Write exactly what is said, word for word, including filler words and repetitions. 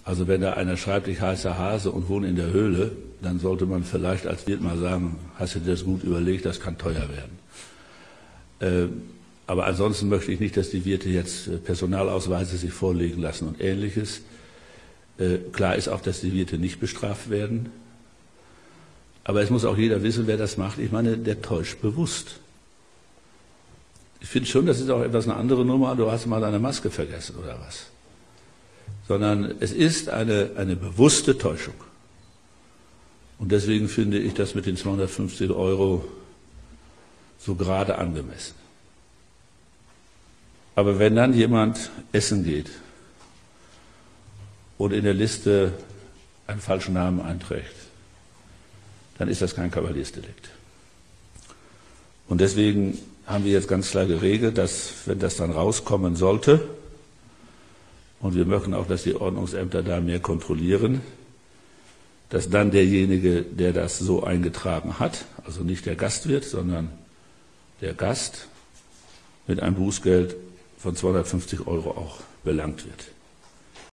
Also wenn da einer schreibt, ich heiße Hase und wohne in der Höhle, dann sollte man vielleicht als Wirt mal sagen, hast du dir das gut überlegt, das kann teuer werden. Äh, aber ansonsten möchte ich nicht, dass die Wirte jetzt Personalausweise sich vorlegen lassen und Ähnliches. Äh, klar ist auch, dass die Wirte nicht bestraft werden. Aber es muss auch jeder wissen, wer das macht. Ich meine, der täuscht bewusst. Ich finde schon, das ist auch etwas eine andere Nummer, du hast mal deine Maske vergessen oder was. Sondern es ist eine, eine bewusste Täuschung. Und deswegen finde ich das mit den zweihundertfünfzig Euro so gerade angemessen. Aber wenn dann jemand essen geht und in der Liste einen falschen Namen einträgt, dann ist das kein Kavaliersdelikt. Und deswegen haben wir jetzt ganz klar geregelt, dass, wenn das dann rauskommen sollte, und wir möchten auch, dass die Ordnungsämter da mehr kontrollieren, dass dann derjenige, der das so eingetragen hat, also nicht der Gastwirt, sondern der Gast, mit einem Bußgeld von zweihundertfünfzig Euro auch belangt wird.